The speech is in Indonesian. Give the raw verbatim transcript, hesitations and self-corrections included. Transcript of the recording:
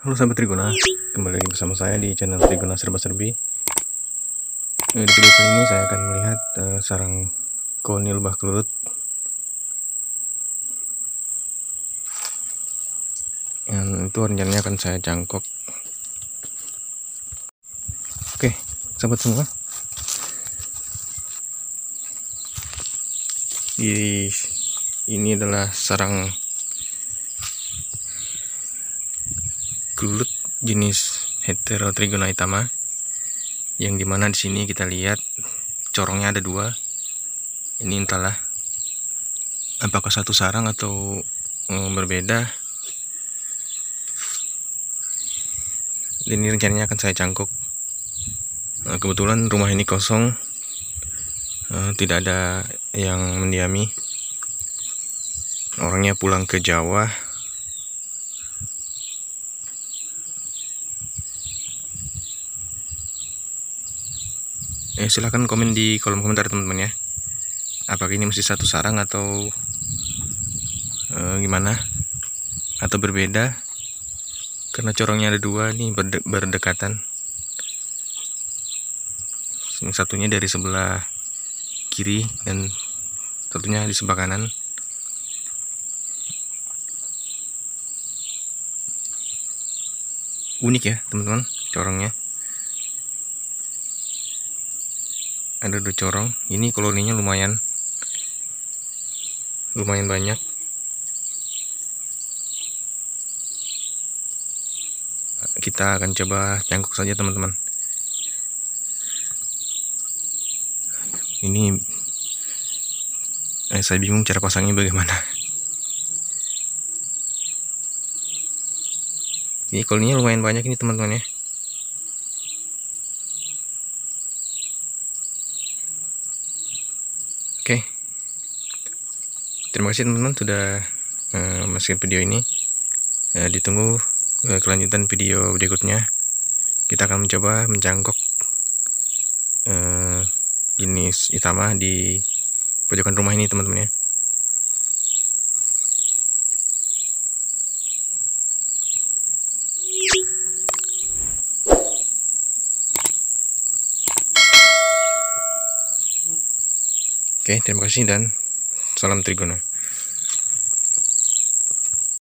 Halo sahabat Trigona, kembali lagi bersama saya di channel Trigona Serba Serbi. Di video kali ini saya akan melihat uh, sarang koni lebah kelulut yang itu rencananya akan saya cangkok. Oke, sahabat semua, di ini adalah sarang kelulut jenis Heterotrigona hitama, yang dimana di sini kita lihat corongnya ada dua. Ini entahlah apakah satu sarang atau um, berbeda. Ini rencananya akan saya cangkok. Nah, kebetulan rumah ini kosong, uh, tidak ada yang mendiami. Orangnya pulang ke Jawa. Eh, silahkan komen di kolom komentar teman-teman ya, apakah ini mesti satu sarang atau eh, gimana, atau berbeda, karena corongnya ada dua nih, berde berdekatan. Yang satunya dari sebelah kiri dan satunya di sebelah kanan. Unik ya teman-teman corongnya. Ada dua corong. Ini koloninya lumayan lumayan banyak. Kita akan coba cangkok saja teman-teman. Ini eh, saya bingung cara pasangnya bagaimana. Ini koloninya lumayan banyak ini teman-teman ya. Oke, terima kasih teman-teman sudah uh, masukin video ini. Uh, ditunggu uh, kelanjutan video berikutnya. Kita akan mencoba mencangkok uh, jenis hitama di pojokan rumah ini teman-teman ya. Oke, terima kasih dan salam Trigona.